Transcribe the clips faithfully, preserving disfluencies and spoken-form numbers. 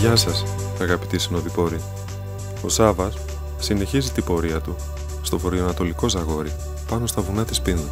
Γεια σας, αγαπητοί συνοδοιπόροι. Ο Σάββας συνεχίζει την πορεία του στο βορειοανατολικό Ζαγόρι, πάνω στα βουνά της Πίνδου.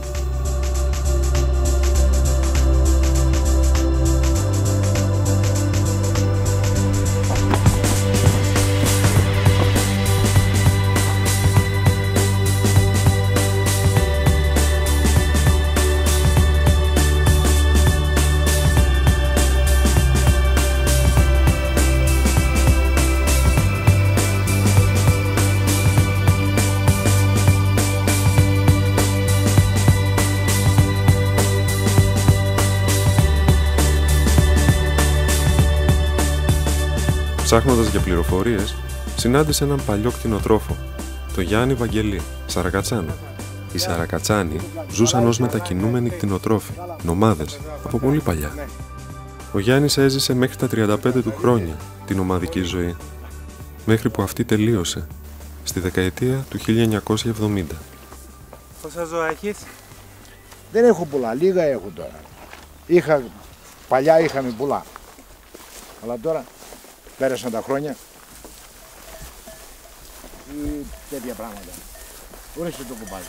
Ψάχνοντας για πληροφορίες, συνάντησε έναν παλιό κτηνοτρόφο, τον Γιάννη Βαγγελή, Σαρακατσάνο. Οι Σαρακατσάνοι ζούσαν ως μετακινούμενοι κτηνοτρόφοι, νομάδες, από πολύ παλιά. Ο Γιάννης έζησε μέχρι τα τριάντα πέντε του χρόνια την νομαδική ζωή, μέχρι που αυτή τελείωσε, στη δεκαετία του χίλια εννιακόσια εβδομήντα. Πόσα ζώα έχεις? Δεν έχω πολλά, λίγα έχω τώρα. Είχα, παλιά είχαμε πολλά, αλλά τώρα πέρασαν τα χρόνια ή τέτοια πράγματα. Ορίστε το κουμπάλι.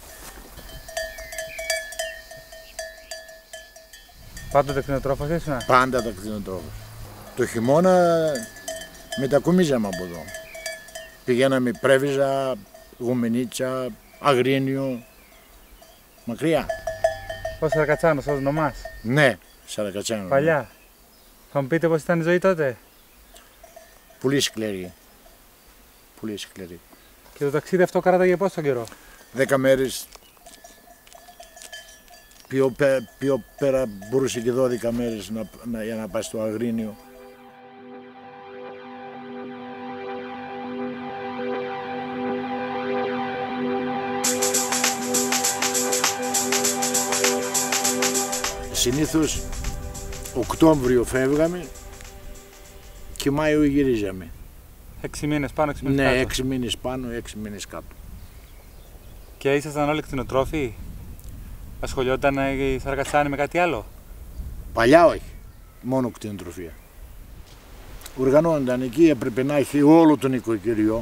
Πάντοτε κτηνοτρόφος ήσουν? Πάντα τα κτηνοτρόφος. Το χειμώνα μετακομίζαμε από εδώ. Πηγαίναμε Πρέβιζα, Γουμενίτσα, Αγρίνιο, μακριά. Ο Σαρακατσάνος, ως νομάς? Ναι, Σαρακατσάνο. Παλιά. Θα μου πείτε πώς ήταν η ζωή τότε? Πολύ σκληρή. Πολύ σκληρή. Και το ταξίδι αυτό κράταγε πόσο καιρό? Δέκα μέρες. Πιο, πιο πέρα μπορούσε και δώδεκα μέρες να, να, για να πάει στο Αγρίνιο. Συνήθως Οκτώβριο φεύγαμε και Μάιο γυρίζαμε. Έξι μήνες πάνω, έξι μήνες ναι, κάτω. Ναι, έξι μήνες πάνω, έξι μήνες κάτω. Και ήσασταν όλοι κτηνοτρόφοι? Ασχολιόταν οι Σαρακατσάνοι με κάτι άλλο? Παλιά όχι, μόνο κτηνοτροφία. Οργανώνονταν εκεί, έπρεπε να έχει όλο τον οικοκυριό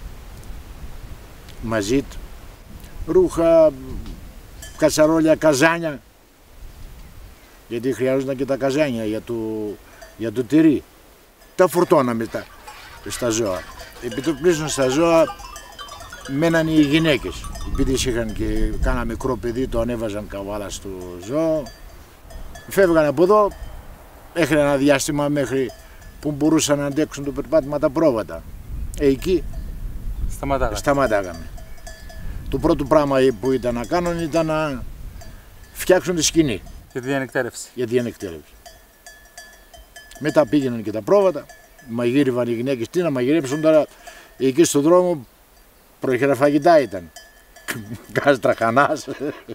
μαζί του. Ρούχα, κατσαρόλια, καζάνια. Γιατί χρειάζονταν και τα καζάνια για το, για το τυρί. Τα φορτώναμε τα, στα ζώα. Επί το πλήσουν στα ζώα μέναν οι γυναίκες. Επειδή είχαν και κάνα μικρό παιδί, το ανέβαζαν καβάλα στο ζώο. Φεύγαν από εδώ, μέχρι ένα διάστημα μέχρι που μπορούσαν να αντέξουν το περπάτημα τα πρόβατα. Ε, εκεί Σταματάγαμε. σταματάγαμε. Το πρώτο πράγμα που ήταν να κάνουν ήταν να φτιάξουν τη σκηνή. Για τη διανυκτέρευση. Για τη διανυκτέρευση. Μετά πήγαιναν και τα πρόβατα, μαγείρευαν οι γυναίκες. Τι να μαγειρέψουν τώρα, εκεί στον δρόμο προχειραφαγητά ήταν. Κάστρα χανάς.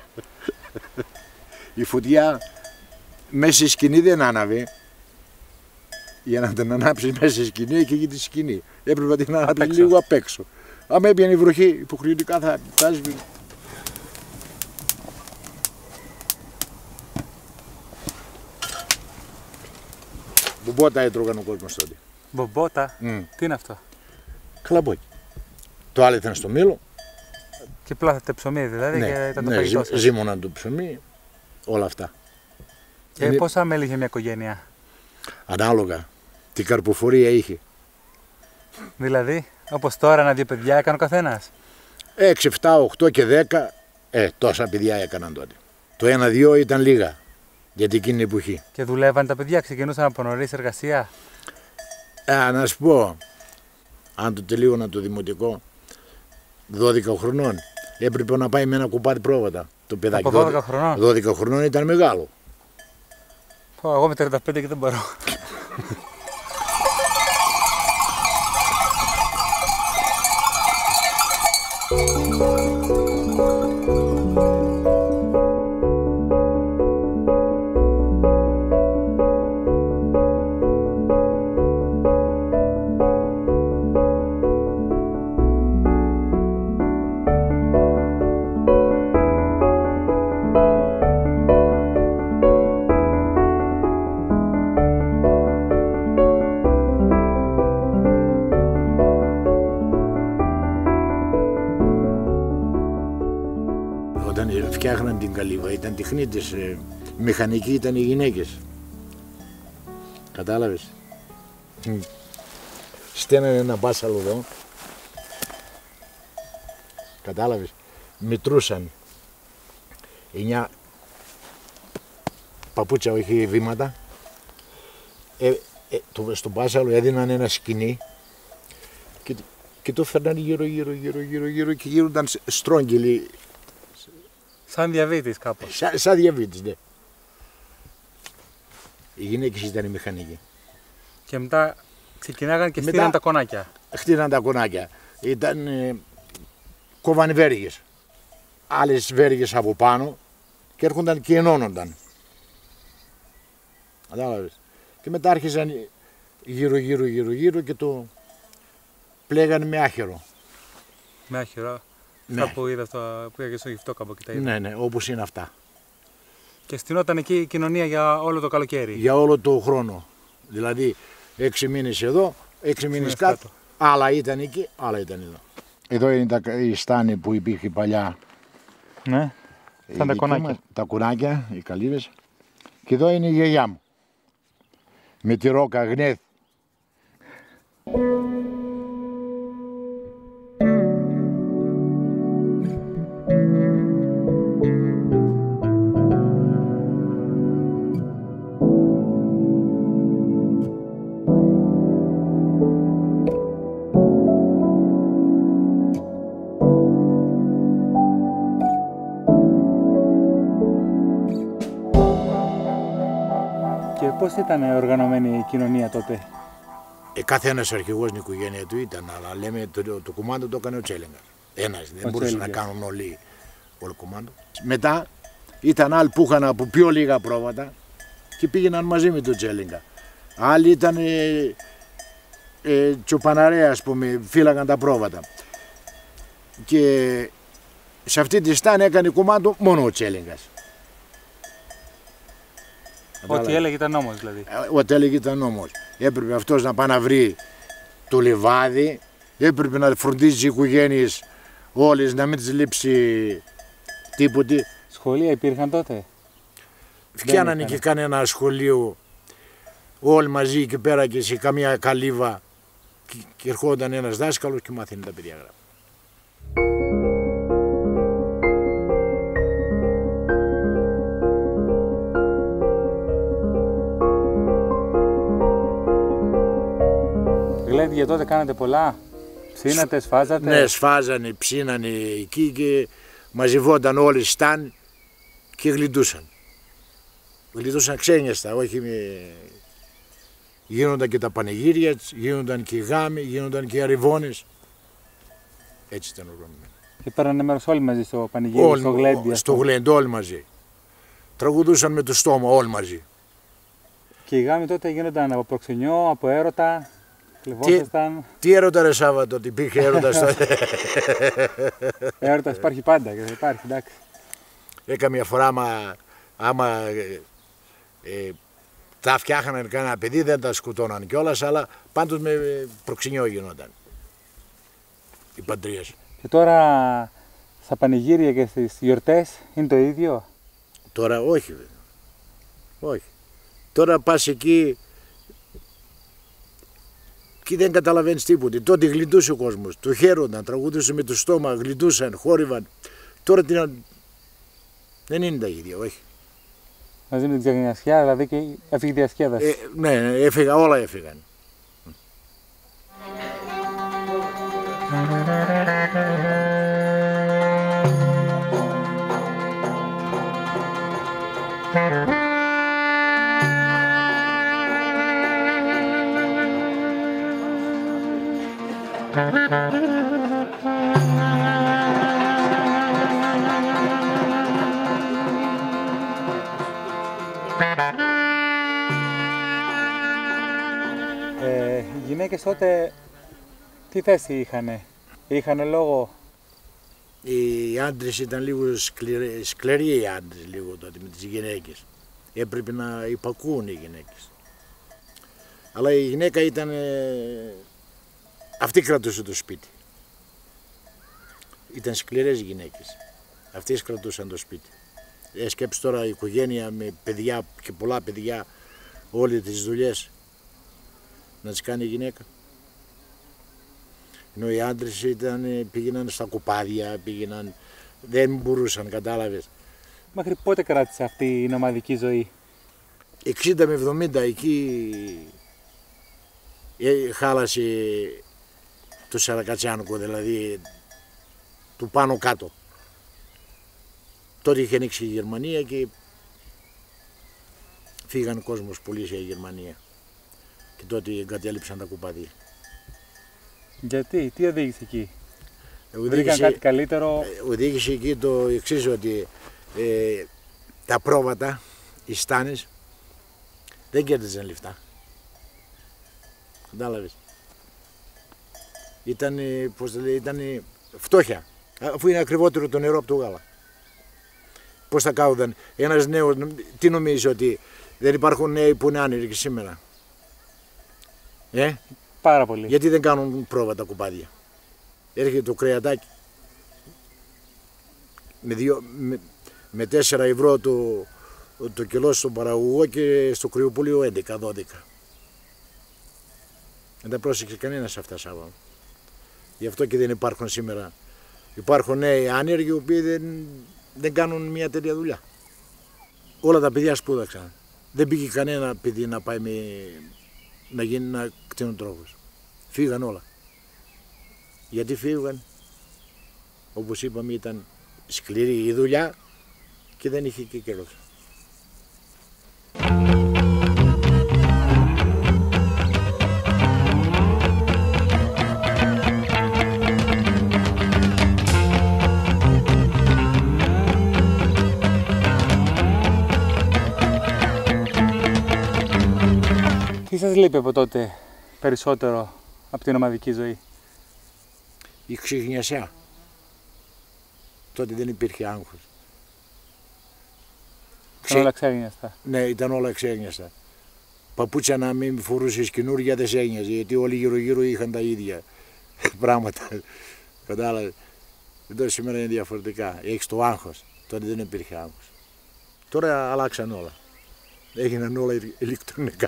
Η φωτιά μέσα στη σκηνή δεν άναβε. Για να την ανάψεις μέσα στη σκηνή, εκεί για τη σκηνή. Έπρεπε να την ανάψεις λίγο απ' έξω. Άμα έπιανε η βροχή, υποχρεωτικά θα, θα έσβηνε. Μπομπότα έτρωγαν ο κόσμος τότε. Μπομπότα, Mm. τι είναι αυτό? Χλαμπόκι. Το άλλο ήταν στο μήλο. Και πλάθετε ψωμί δηλαδή, Ναι, και ήταν το ναι, φαγητό ζύ, σας. ζύμωναν το ψωμί, όλα αυτά. Και Είναι... πόσα μέλη είχε μια οικογένεια? Ανάλογα. Τι καρποφορία είχε. Δηλαδή, όπως τώρα, ένα-δύο παιδιά έκανε ο καθένας? έξι, επτά, οκτώ και δέκα, ε, τόσα παιδιά έκαναν τότε. Το ένα-δύο ήταν λίγα για την εκείνη εποχή. Και δουλεύαν τα παιδιά, ξεκινούσαν από νωρίς εργασία? Ε, να σου πω, αν το τελείωνα το δημοτικό δώδεκα χρονών, έπρεπε να πάει με ένα κουπάρι πρόβατα. Το παιδάκι. Από δώδεκα χρονών? δώδεκα χρονών ήταν μεγάλο. Πω, εγώ με τριάντα πέντε και δεν μπορώ. φτιάχναν την καλύβα, ήταν τεχνίτες, ε, μηχανικοί ήταν οι γυναίκες. Κατάλαβες. Mm. Στένανε ένα μπάσαλο εδώ. Κατάλαβες. Μετρούσαν. Εννιά παπούτσα, όχι βήματα. Ε, ε, το, στο μπάσαλο έδιναν ένα σκηνή και, και το φέρναν γύρω γύρω γύρω γύρω γύρω και γύρονταν στρόγγυλοι. Σαν διαβήτης κάπως. Σαν, σαν διαβήτης, ναι. Οι γυναίκες ήταν οι μηχανικοί. Και μετά ξεκινάγαν και μετά, στείναν τα κονάκια. Χτίναν τα κονάκια. Ήταν, ε, κόβανε βέργες. Άλλες βέργες από πάνω και έρχονταν και ενώνονταν. Κατάλαβες. Και μετά άρχισαν γύρω γύρω γύρω γύρω και το πλέγανε με άχυρο. Με άχυρο. Ναι. Αυτά που είδα στο, που είδα στο Γυφτόκαμπο και τα είδα. Ναι, ναι, όπως είναι αυτά. Και στηνόταν εκεί η κοινωνία για όλο το καλοκαίρι. Για όλο το χρόνο. Δηλαδή έξι μήνες εδώ, έξι μήνες κάτω. κάτω. Άλλα ήταν εκεί, άλλα ήταν εδώ. Εδώ είναι τα, η στάνη που υπήρχε παλιά. Ναι, σαν τα κονάκια. Μας, τα κονάκια, οι καλύβες. Και εδώ είναι η γιαγιά μου. Με τη ρόκα γνέθ. Και πώς ήταν οργανωμένη η κοινωνία τότε? Ε, κάθε ένας αρχηγός στην οικογένεια του ήταν, αλλά λέμε το, το, το κουμάντο το έκανε ο Τσέλιγκας. Ένας, δεν μπορούσαν να κάνουν όλοι όλο κουμάντο. Μετά ήταν άλλοι που είχαν από πιο λίγα πρόβατα και πήγαιναν μαζί με τον Τσέλιγκα. Άλλοι ήταν ε, ε, τσοπαναρέα, ας πούμε, φύλαγαν τα πρόβατα. Και σε αυτή τη στάνη έκανε κουμάντο μόνο ο Τσέλιγκας. Ό,τι έλεγε ήταν νόμος δηλαδή. Ό,τι έλεγε ήταν νόμος. Έπρεπε αυτός να πάει να βρει το λιβάδι, έπρεπε να φροντίζει τις οικογένειες όλες, να μην τις λείψει τίποτε. Σχολεία υπήρχαν τότε? Φτιάνανε και κανένα σχολείο όλοι μαζί εκεί πέρα και σε καμία καλύβα και, και ερχόταν ένας δάσκαλος και μάθαινε τα παιδιά γράμματα. Γλέντια τότε κάνατε πολλά, ψήνατε, σφάζατε? Ναι, σφάζανε, ψήνανε εκεί και μαζευόταν όλοι σταν και γλιτούσαν. Γλιτούσαν ξένιαστα, όχι με... Γίνονταν και τα πανηγύρια, γίνονταν και οι γάμοι, γίνονταν και οι αρριβώνες. Έτσι ήταν οργανωμένο. Και πέρανε μέρος όλοι μαζί στο πανηγύρι, όλοι, στο γλέντι? Στο γλέντι όλοι μαζί. Τραγουδούσαν με το στόμα όλοι μαζί. Και οι γάμοι τότε γίνονταν από προξενιό, από έρωτα? Τι, τι έρωτα ρε Σάββατο, ότι υπήρχε έρωτας τότε? Έρωτας υπάρχει πάντα και θα υπάρχει, εντάξει. Ε, καμιά φορά άμα, άμα ε, ε, τα φτιάχναν κανένα παιδί δεν τα σκοτώναν κιόλας, αλλά πάντως με προξενιό γινόταν οι παντρίες. Και τώρα στα πανηγύρια και στις γιορτές είναι το ίδιο? Τώρα όχι, όχι. Τώρα πας εκεί και δεν καταλαβαίνεις τίποτε. Τότε γλιτούσε ο κόσμος, το χαίρονταν, τραγουδούσε με το στόμα, γλιτούσαν, χόρυβαν. Τώρα τι να... δεν είναι τα ίδια, όχι. Μαζί με την ξενιασιά, δηλαδή και έφυγε η διασκέδαση. Ε, ναι, έφυγα, όλα έφυγαν. Ε, οι γυναίκες τότε τι θέση είχανε? Είχανε λόγο? Οι άντρες ήταν λίγο σκληροί, σκληροί οι άντρες λίγο τότε με τις γυναίκες. Έπρεπε να υπακούουν οι γυναίκες. Αλλά η γυναίκα ήταν... αυτή κρατούσε το σπίτι. Ήταν σκληρές οι γυναίκες. Αυτές κρατούσαν το σπίτι. Ε, σκέψου τώρα η οικογένεια με παιδιά και πολλά παιδιά, όλες τις δουλειές, να τις κάνει η γυναίκα. Ενώ οι άντρες ήταν, πήγαιναν στα κουπάδια, πήγαιναν, δεν μπορούσαν, κατάλαβες. Μέχρι πότε κράτησε αυτή η νομαδική ζωή? εξήντα με εβδομήντα εκεί ε, χάλασε το Σαρακατσιάνικο, δηλαδή του πάνω κάτω. Τότε είχε ανοίξει η Γερμανία και φύγαν κόσμος πολύ σε Γερμανία. Και τότε εγκατέλειψαν τα κουπάδια. Γιατί, τι οδήγησε εκεί? Οδήγησε, βρήκαν κάτι καλύτερο? Οδήγησε εκεί το εξής, ότι ε, τα πρόβατα, οι στάνες, δεν κέρδιζαν λεφτά. Κατάλαβες. Ήταν, πώς το λέει, ήταν φτώχεια, αφού είναι ακριβότερο το νερό από το γάλα. Πώς θα κάουδαν ένας νέος, τι νομίζεις ότι δεν υπάρχουν νέοι που είναι άνεργοι σήμερα? Ε? Πάρα πολύ. Γιατί δεν κάνουν πρόβατα κουπάδια? Έρχεται το κρεατάκι με, δύο, με, με τέσσερα ευρώ το, το κιλό στον παραγωγό και στο κρυοπούλιο έντεκα δώδεκα. Δεν τα πρόσεξε κανένας αυτά, Σάββα. Γι' αυτό και δεν υπάρχουν σήμερα. Υπάρχουν νέοι άνεργοι οι οποίοι δεν, δεν κάνουν μια τέτοια δουλειά. Όλα τα παιδιά σπούδαξαν. Δεν πήγε κανένα παιδί να πάει με, να γίνει ένα κτηνοτρόφος. Φύγαν όλα. Γιατί φύγαν? Όπως είπαμε, ήταν σκληρή η δουλειά και δεν είχε και καιρός. Τι σας λείπει από τότε περισσότερο από την ομαδική ζωή? Η ξυγνιασιά. Τότε δεν υπήρχε άγχος. Ξε... όλα ξέγνιαστα. Ναι, ήταν όλα ξέγνιαστα. Παπούτσια να μην φορούσες καινούργια δεν σε ένοιαζε, γιατί όλοι γύρω γύρω είχαν τα ίδια πράγματα. Κατάλαβε. Εδώ σήμερα είναι διαφορετικά. Έχεις το άγχος. Τότε δεν υπήρχε άγχος. Τώρα αλλάξαν όλα. Έγιναν όλα ηλεκτρονικά.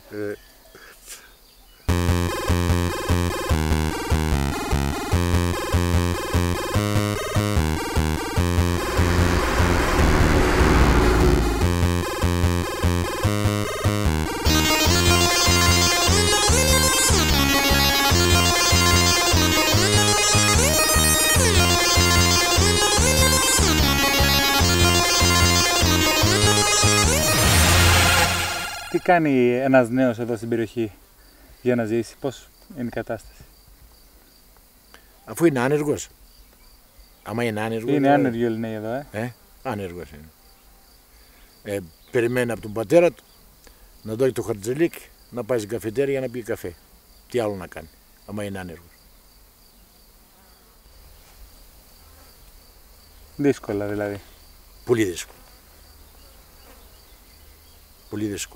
Τι κάνει ένας νέος εδώ στην περιοχή για να ζήσει, πώς είναι η κατάσταση? Αφού είναι άνεργος. Άμα είναι άνεργος... Είναι άνεργοι όλοι νέοι εδώ, ε. ε άνεργος είναι. Ε, περιμένει από τον πατέρα του να δώσει το χαρτζελίκ, να πάει στην καφετέρια να πει καφέ. Τι άλλο να κάνει, άμα είναι άνεργος. Δύσκολα δηλαδή. Πολύ δύσκολο. Πολύ δύσκολο.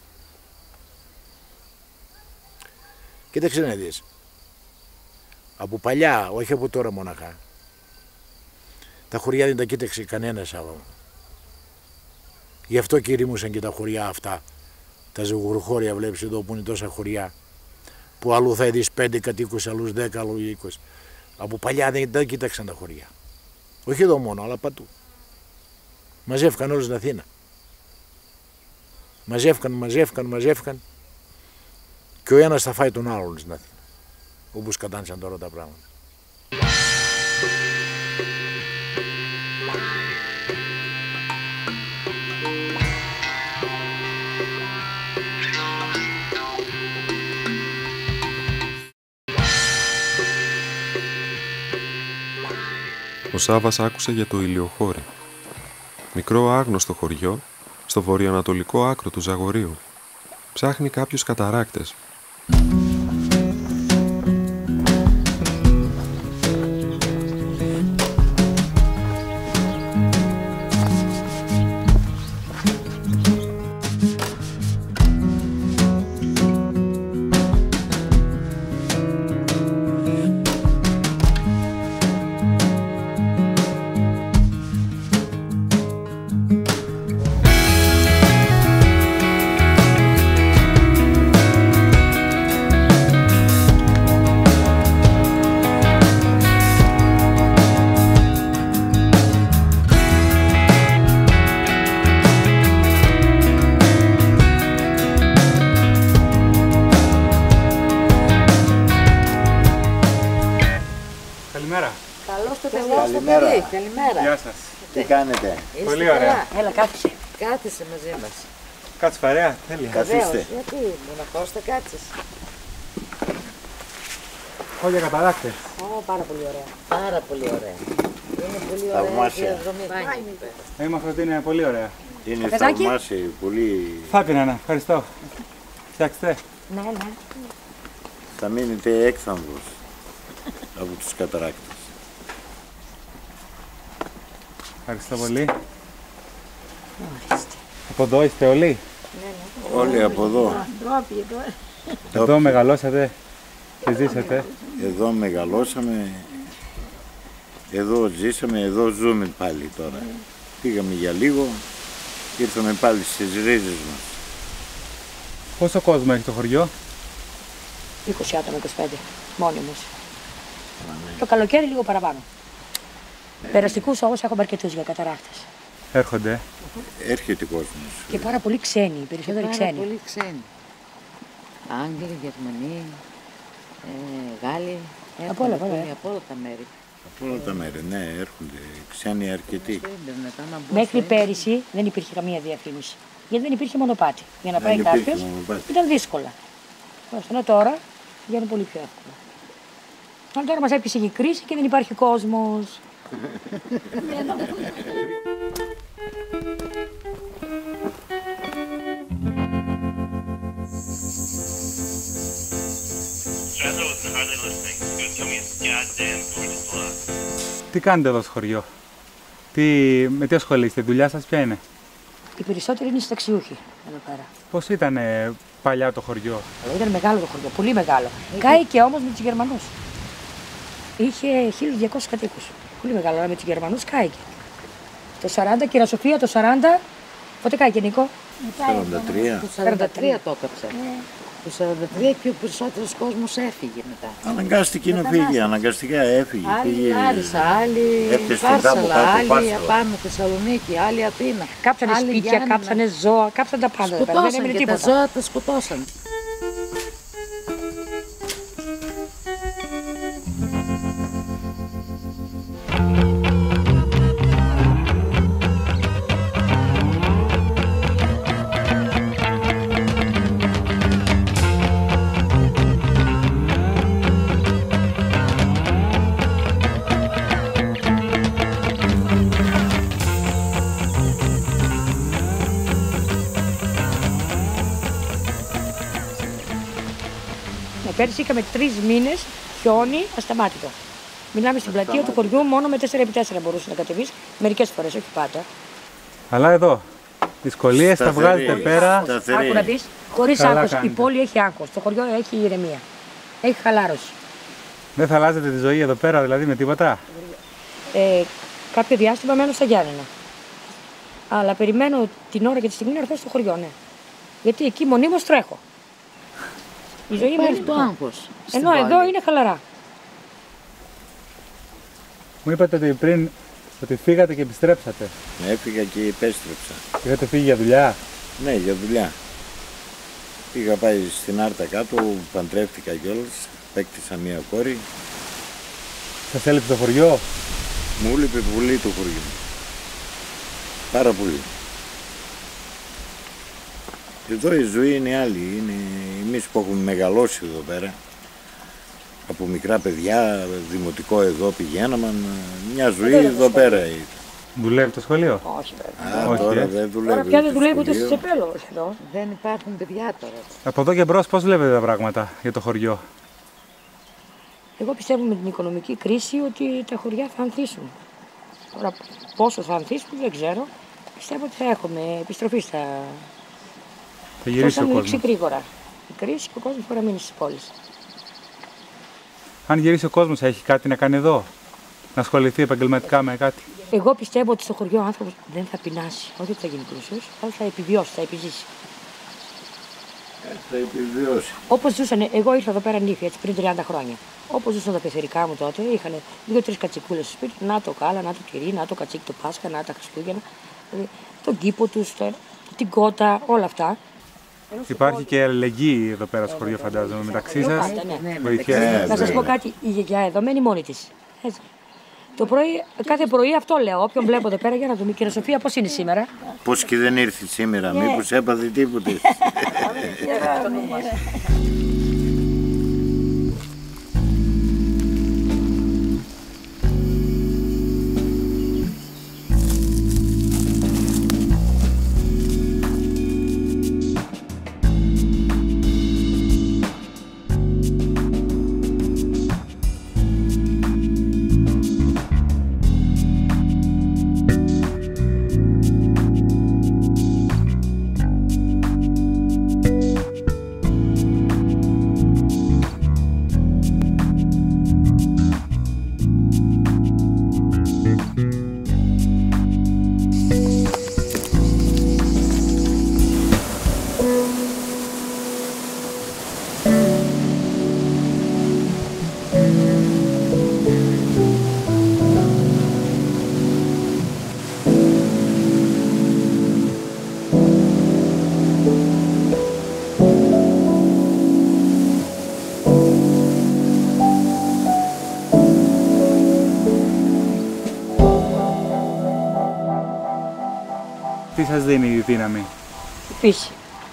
Κοίταξε να δεις. Από παλιά, όχι από τώρα μοναχά, τα χωριά δεν τα κοίταξε κανένας άλλο. Γι' αυτό και ρήμουσαν και τα χωριά αυτά. Τα ζευγουροχώρια, βλέπεις εδώ που είναι τόσα χωριά. Που αλλού θα δεις πέντε κατοίκους, αλλούς δέκα, αλλού είκοσι. Από παλιά δεν τα κοίταξαν τα χωριά. Όχι εδώ μόνο, αλλά παντού. Μαζεύκαν όλους στην Αθήνα. Μαζεύκαν, μαζεύκαν, μαζεύκαν και ο ένας θα φάει τον άλλον στην Αθήνα. Όπως κατάνησαν τώρα τα πράγματα. Ο Σάββας άκουσε για το Ηλιοχώρι. Μικρό άγνωστο χωριό στο βορειοανατολικό άκρο του Ζαγορείου. Ψάχνει κάποιους καταράκτες. το εγώ στο παιδί. Καλημέρα. Γεια σας. Τι κάνετε? Πολύ ωραία. Έλα, κάθισε. Κάθισε μαζί μας. Κάτσε παρέα, τέλεια. Καθίστε. Γιατί, μοναχός θα κάτσεις. Όλα καταράκτες. Ω, πάρα πολύ ωραία. Πάρα πολύ ωραία. Είναι πολύ ωραία. Θαυμάσια. Η διαδρομή. Έμαθα ότι είναι πολύ ωραία. Είναι Καφεδάκι? θαυμάσια, πολύ... Θα έπινα, ναι, ευχαριστώ. Φτιάξτε. Ναι, ναι. Θα μείνετε έκθαμβος από τους καταράκτες. Ευχαριστώ πολύ. Από εδώ είστε όλοι. Όλοι από εδώ. Εδώ μεγαλώσατε και ζήσατε. Εδώ μεγαλώσαμε, εδώ ζήσαμε, εδώ ζούμε πάλι τώρα. Πήγαμε για λίγο, ήρθαμε πάλι στις ρίζες μας. Πόσο κόσμο έχει το χωριό? είκοσι άτομα, είκοσι πέντε. Μόνιμος. Το καλοκαίρι λίγο παραπάνω. Περαστικούς όμως έχουμε αρκετούς για καταράκτες. Έρχονται. Έρχεται κόσμος. Και πάρα πολύ ξένοι, οι περισσότεροι Πάρα ξένοι. πολύ ξένοι. Άγγλοι, Γερμανοί, ε, Γάλλοι. Από όλα, Έρχονται όλα, πολύ ε. από όλα τα μέρη. Από όλα τα μέρη, ναι, έρχονται ξένοι αρκετοί. Στο ίντερνετ, άμα μπουν Μέχρι στο πέρυσι δεν υπήρχε καμία διαφήμιση. Γιατί δεν υπήρχε μονοπάτι. Για να Δεν πάει υπήρχε κάποιος μονοπάτι. ήταν δύσκολα. Ενώ τώρα βγαίνουν πολύ πιο εύκολα. Αλλά τώρα μας έπεισε η κρίση και δεν υπάρχει κόσμος. Sandra wasn't hardly listening. She was telling me it's goddamn gorgeous lot. Τι κάνετε εδώ στο χωριό? Τι, με τι ασχολείστε, η δουλειά σας ποια είναι? Οι περισσότεροι είναι συνταξιούχοι εδώ πέρα. Πώς ήταν ε, παλιά το χωριό? Αλλά ήταν μεγάλο το χωριό, πολύ μεγάλο. Κάηκε όμως με τους Γερμανούς. Είχε χίλιους διακόσιους κατοίκους. Πολύ μεγάλο, αλλά με τους Γερμανούς κάηκε. Το σαράντα, κυρία Σοφία, το σαράντα. Πότε κάηκε, Νίκο? σαράντα τρία. Το σαράντα τρία το έκαψε. Το σαράντα τρία και ο περισσότερος κόσμος έφυγε μετά. Αναγκάστηκε να φύγει, αναγκαστικά έφυγε. Άλλοι Πήγε... Λάρισα, άλλοι Έπιασε στην τάμπο Φάρσαλα, κάτω, άλλοι Φάρσαλα. απάνω Θεσσαλονίκη, άλλοι Αθήνα. Κάψανε άλλοι σπίτια, Γιάννενα. κάψανε ζώα, κάψανε τα πάντα. εδώ πέρα. Δεν Σκοτώσαν έμεινε και τα τίποτα. ζώα τα σκοτώσαν. Ναι, πέρσι είχαμε τρεις μήνες χιόνι ασταμάτητο. Μιλάμε στην πλατεία του χωριού μόνο με τέσσερα επί τέσσερα μπορούσε να κατεβείς. Μερικές φορές, όχι πάντα. Αλλά εδώ, δυσκολίες τα Σταθερή. βγάζετε πέρα. Σταθερή. Άκου να δεις, χωρίς Καλά άγχος. Η κάνετε. πόλη έχει άγχος. Το χωριό έχει ηρεμία. Έχει χαλάρωση. Δεν θα αλλάζετε τη ζωή εδώ πέρα, δηλαδή με τίποτα? Ε, κάποιο διάστημα μένω στα Γιάννενα. Αλλά περιμένω την ώρα και τη στιγμή να έρθω στο χωριό, ναι. Γιατί εκεί μονίμως τρέχω. Η ζωή μου Υπάρχει είναι... το άγχος. στην Ενώ πόλη. εδώ είναι χαλαρά. Μου είπατε ότι πριν ότι φύγατε και επιστρέψατε. Έφυγα και επέστρεψα. Είχατε φύγει για δουλειά. Ναι, για δουλειά. Πήγα πάει στην Άρτα κάτω, παντρεύτηκα κιόλας, παίκτησα μία κόρη. Σας έλειψε το χωριό? Μου λείπει πολύ το χωριό. Πάρα πολύ. Εδώ η ζωή είναι άλλη. Είναι εμείς που έχουμε μεγαλώσει εδώ πέρα. Από μικρά παιδιά, δημοτικό εδώ πηγαίναμε. Μια ζωή εδώ πέρα ήταν. Δουλεύει το σχολείο? Όχι βέβαια. Α, Όχι, τώρα ε. δεν δουλεύει. Τώρα πια δεν το δουλεύει ούτε σχολείο. στο Τσεπέλο, όχι εδώ. Δεν υπάρχουν παιδιά τώρα. Από εδώ και μπρος πώς βλέπετε τα πράγματα για το χωριό? Εγώ πιστεύω με την οικονομική κρίση ότι τα χωριά θα ανθίσουν. Τώρα πόσο θα ανθίσουν δεν ξέρω. Πιστεύω ότι θα έχουμε επιστροφή στα... Θα γυρίσει θα ο ανοίξει κόσμος. γρήγορα η κρίση και ο κόσμος μπορεί να μείνει στις πόλεις. Αν γυρίσει ο κόσμος, έχει κάτι να κάνει εδώ? Να ασχοληθεί επαγγελματικά με κάτι? Εγώ πιστεύω ότι στο χωριό ο άνθρωπος δεν θα πεινάσει. Όχι ότι θα γίνει πλούσιος, αλλά θα επιβιώσει, θα επιζήσει. Θα επιβιώσει. Όπως ζούσαν, εγώ ήρθα εδώ πέρα νύχια έτσι πριν τριάντα χρόνια. Όπως ζούσαν τα πεθερικά μου τότε, είχαν δύο-τρεις κατσικούλες στο σπίτι. Να το κάλα, να το τυρί, να το κατσίκι το Πάσχα, να τα Χριστούγεννα. Δηλαδή, τον κήπο τους, το- την κότα, όλα αυτά. Υπάρχει και αλληλεγγύη εδώ πέρα στο χωριό, φαντάζομαι, μεταξύ σας. Πάντα, ναι. Ναι, Βοηθιέστε. Ε, Να σας πω βέβαια. κάτι, η γιαγιά εδώ μένει μόνη της. Έτσι. Το πρωί, κάθε πρωί αυτό λέω. Όποιον βλέπω εδώ πέρα για να δούμε. Κυρία Σοφία, πώς είναι σήμερα? Πώς και δεν ήρθε σήμερα, yeah. Μήπως έπαθε τίποτε. Τι σας δίνει η δύναμη? Η φύση.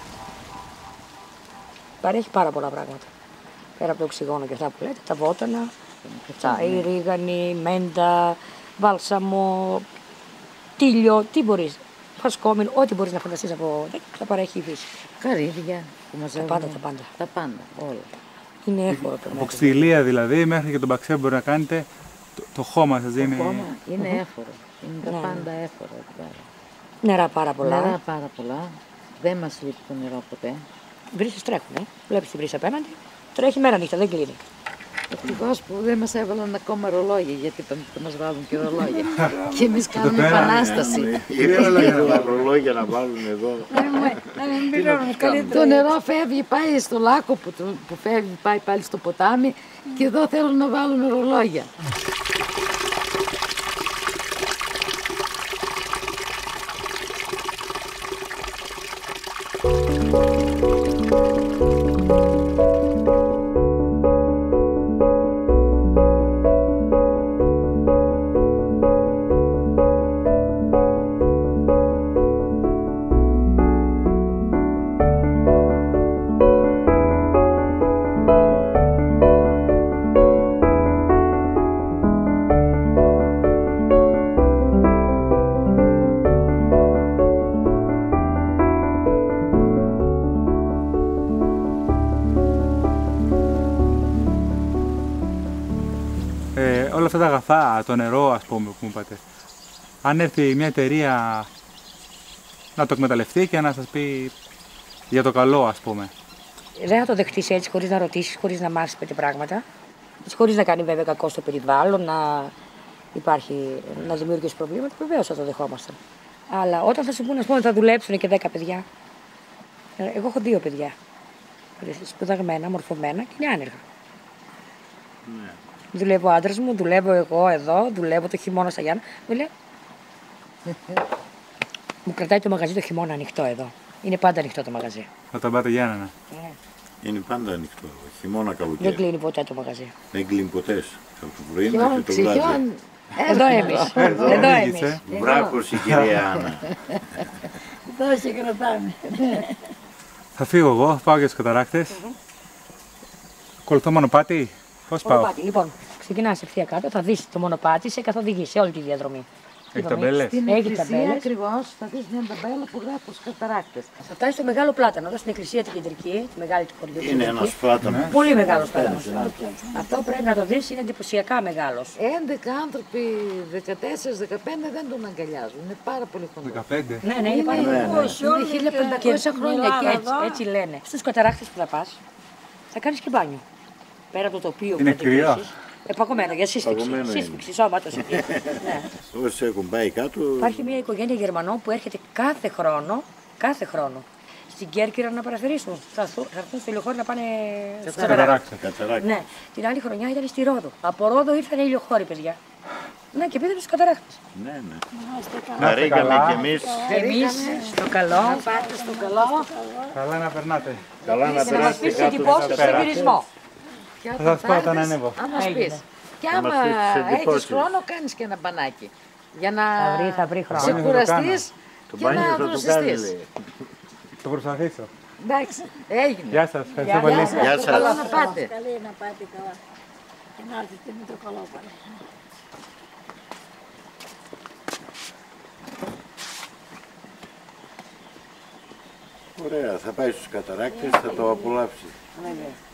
Παρέχει πάρα πολλά πράγματα. Πέρα από το οξυγόνο και αυτά που λέτε, τα βότανα, τσάι, ρίγανη, μέντα, βάλσαμο, τίλιο, τι μπορείς. Φασκόμιν, ό,τι μπορείς να φανταστείς από τα παρέχει η φύση. Καρύδια που μαζεύουν. Τα πάντα, τα πάντα. Τα πάντα, όλα. Είναι εύκολο το Από ξυλία δηλαδή μέχρι και τον παξέ που μπορεί να κάνετε, το, το χώμα σας δίνει. Το χώμα είναι Mm-hmm. έφορο. Είναι τα Ναι. πάντα έφορο εκεί πέρα. Νερά πάρα πολλά. Νερά πάρα πολλά. Δεν μας λείπει το νερό ποτέ. Βρύσες τρέχουν, ε. Βλέπεις την βρύση απέναντι, τρέχει μέρα νύχτα, δεν κλείνει. Ευτυχώς που δεν μας έβαλαν ακόμα ρολόγια, γιατί είπαμε ότι θα μας βάλουν και ρολόγια. Και εμείς κάνουμε επανάσταση. Ήρθαν τα ρολόγια να βάλουν εδώ. Το νερό φεύγει, πάει στο λάκκο που, το- που φεύγει, πάει πάλι στο ποτάμι και εδώ θέλουν να βάλουν ρολόγια. Ε, όλα αυτά τα αγαθά, το νερό ας πούμε που μου είπατε, αν έρθει μια εταιρεία να το εκμεταλλευτεί και να σας πει για το καλό ας πούμε. Δεν θα το δεχτείς έτσι χωρίς να ρωτήσεις, χωρίς να μάθεις πέντε πράγματα. Έτσι, χωρίς να κάνει βέβαια κακό στο περιβάλλον, να υπάρχει, να δημιουργήσει προβλήματα, βεβαίως θα το δεχόμαστε. Αλλά όταν θα σου πούνε, ας πούμε, θα δουλέψουν και δέκα παιδιά. Ε, Εγώ έχω δύο παιδιά. Σπουδαγμένα, μορφωμένα και είναι άνεργα. Ναι. Δουλεύω ο άντρας μου, δουλεύω εγώ εδώ, δουλεύω το χειμώνα στα Γιάννα. Μου λέει, μου κρατάει το μαγαζί το χειμώνα ανοιχτό εδώ. Είναι πάντα ανοιχτό το μαγαζί. Να τα πάτε Γιάννενα. Είναι πάντα ανοιχτό. Χειμώνα Δεν καλοκαίρι. κλείνει ποτέ το μαγαζί. Δεν κλείνει ποτέ. Από το πρωί μέχρι Χιόν, το βράδυ. ξεχιόν. Εδώ εμείς. Εδώ εμείς. Οδήγησε. Βράχος η κυρία Άννα. Εδώ σε κρατάμε. Θα φύγω εγώ, θα πάω για τους καταράκτες. Ακολουθώ μονοπάτι. Πώς πάω? Μονοπάτι. Λοιπόν, ξεκινάς ευθεία κάτω, θα δεις το μονοπάτι, σε καθοδηγεί σε όλη τη διαδρομή. Έχει Είπαμε, ταμπέλες. Στην Έχει εκκλησία ταμπέλες. ακριβώς θα δεις μια ταμπέλα που γράφει τους καταράκτες. Θα φτάσει στο μεγάλο πλάτανο, εδώ στην εκκλησία την κεντρική, τη μεγάλη του χωριού. την Είναι κεντρική. ένας πλάτανος. Πολύ μεγάλος πλάτανος. Αυτό πρέπει να το δεις, είναι εντυπωσιακά μεγάλος. έντεκα άνθρωποι, δεκατέσσερα δεκαπέντε δεν τον αγκαλιάζουν. Είναι πάρα πολύ χοντρό. δεκαπέντε. Ναι, ναι, είναι πάρα πολύ μεγάλος. Είναι χίλια πεντακόσια χρόνια Και και έτσι, έτσι λένε. Στους καταράκτες που θα πας, θα κάνεις και μπάνιο. Πέρα από το τοπίο Είναι που θα κρύο. αντικρίσεις. Ε, παγωμένο, για σύσφυξη. Παγωμένο είναι. Σύσφυξη, σώματος εκεί. Ναι. Όσοι έχουν πάει κάτω. Υπάρχει μια οικογένεια Γερμανών που έρχεται κάθε χρόνο, κάθε χρόνο στην Κέρκυρα να παραθερήσουν. Θα έρθουν θα έρθουν στο ηλιοχώρι να πάνε στους καταράκτες. Καταράκτες. Κατσαράκι. Ναι, την άλλη χρονιά ήταν στη Ρόδο. Από Ρόδο ήρθαν οι ηλιοχώροι, παιδιά. Ναι, και πήγαν στους καταράκτες. Ναι, ναι. Να είστε Χαρήκαμε καλά. κι εμείς. Εμείς στο καλό. Πάτε στο καλό. Καλά να περνάτε. Καλά να Να μας περάσετε πεις κάτω. εντυπώσεις στον γυρισμό. Και Θα όταν σας πω όταν έρθεις, ανέβω. να μας Έγινε. πεις. Και άμα έχεις χρόνο, κάνεις και ένα μπανάκι. Για να Θα βρει, θα βρει χρόνο. ξεκουραστείς Το και μπάνιο να θα το το κάνει, συστείς. λέει. Το προσπαθήσω. Εντάξει, έγινε. Γεια σας, ευχαριστώ Γεια πολύ. σας. Γεια σας. Καλά να πάτε. Καλή να πάτε καλά. Και να έρθετε με το καλό πάλι. Ωραία, θα πάει στους καταράκτες, θα το απολαύσει. Βέβαια.